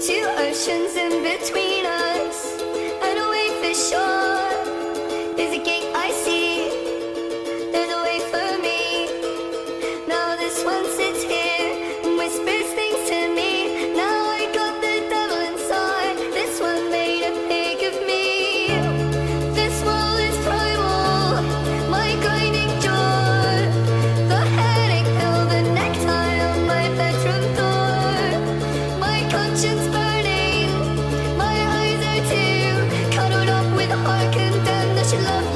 Two oceans in between us, and away for shore. There's a gate I see, there's a way for me. Now this one sits here and whispers things to me. Now I got the devil inside, this one made a pig of me. This wall is primal, my grinding jaw, the headache pill, the necktie on my bedroom door. My conscience burning, my eyes are too cuddled up with a heart condemned. I should love